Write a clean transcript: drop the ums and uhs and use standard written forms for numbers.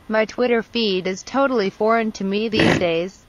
My Twitter feed is totally foreign to me these days.